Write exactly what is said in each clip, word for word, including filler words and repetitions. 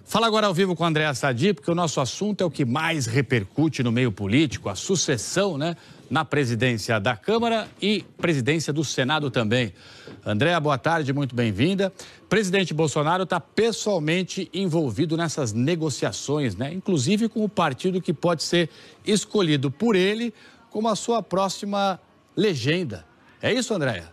Fala agora ao vivo com a Andréa Sadi, porque o nosso assunto é o que mais repercute no meio político, a sucessão, né, na presidência da Câmara e presidência do Senado também. Andréa, boa tarde, muito bem-vinda. Presidente Bolsonaro está pessoalmente envolvido nessas negociações, né, inclusive com o partido que pode ser escolhido por ele como a sua próxima legenda. É isso, Andréa?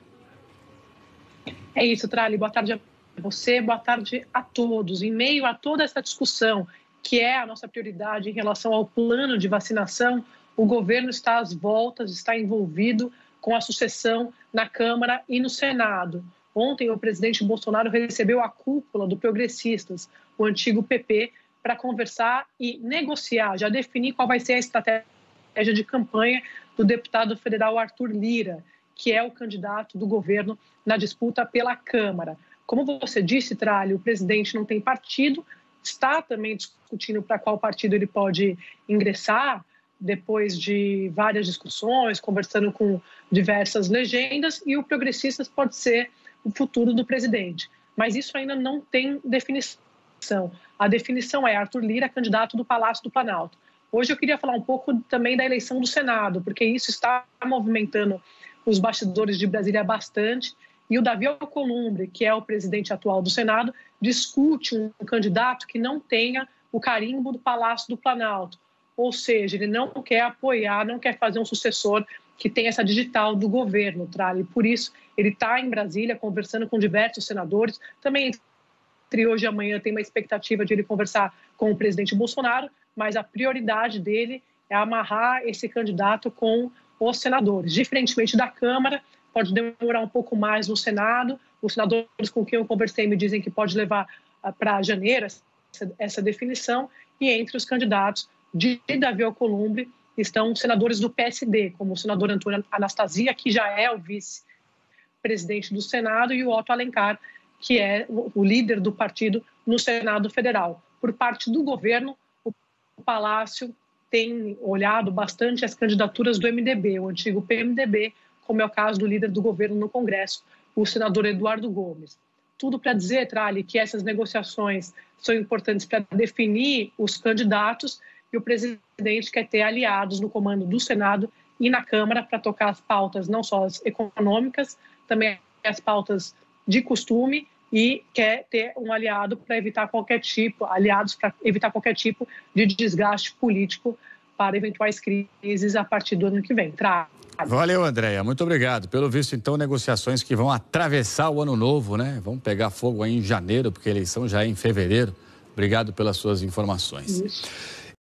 É isso, Trali. Boa tarde a você, boa tarde a todos. Em meio a toda essa discussão, que é a nossa prioridade em relação ao plano de vacinação, o governo está às voltas, está envolvido com a sucessão na Câmara e no Senado. Ontem, o presidente Bolsonaro recebeu a cúpula do Progressistas, o antigo P P, para conversar e negociar, já definir qual vai ser a estratégia de campanha do deputado federal Arthur Lira, que é o candidato do governo na disputa pela Câmara. Como você disse, Trali, o presidente não tem partido, está também discutindo para qual partido ele pode ingressar, depois de várias discussões, conversando com diversas legendas, e o Progressistas pode ser o futuro do presidente. Mas isso ainda não tem definição. A definição é Arthur Lira, candidato do Palácio do Planalto. Hoje eu queria falar um pouco também da eleição do Senado, porque isso está movimentando os bastidores de Brasília bastante. E o Davi Alcolumbre, que é o presidente atual do Senado, discute um candidato que não tenha o carimbo do Palácio do Planalto. Ou seja, ele não quer apoiar, não quer fazer um sucessor que tenha essa digital do governo, Trali. Por isso, ele está em Brasília conversando com diversos senadores. Também entre hoje e amanhã tem uma expectativa de ele conversar com o presidente Bolsonaro, mas a prioridade dele é amarrar esse candidato com os senadores. Diferentemente da Câmara, pode demorar um pouco mais no Senado. Os senadores com quem eu conversei me dizem que pode levar para janeiro essa, essa definição. E entre os candidatos de Davi Alcolumbre estão senadores do P S D, como o senador Antônio Anastasia, que já é o vice-presidente do Senado, e o Otto Alencar, que é o líder do partido no Senado Federal. Por parte do governo, o Palácio tem olhado bastante as candidaturas do M D B, o antigo P M D B, como é o caso do líder do governo no Congresso, o senador Eduardo Gomes. Tudo para dizer, Trali, que essas negociações são importantes para definir os candidatos, e o presidente quer ter aliados no comando do Senado e na Câmara para tocar as pautas, não só as econômicas, também as pautas de costume, e quer ter um aliado para evitar qualquer tipo, aliados para evitar qualquer tipo de desgaste político para eventuais crises a partir do ano que vem. Trali. Valeu, Andréa. Muito obrigado. Pelo visto, então, negociações que vão atravessar o ano novo, né? Vão pegar fogo aí em janeiro, porque a eleição já é em fevereiro. Obrigado pelas suas informações. Isso.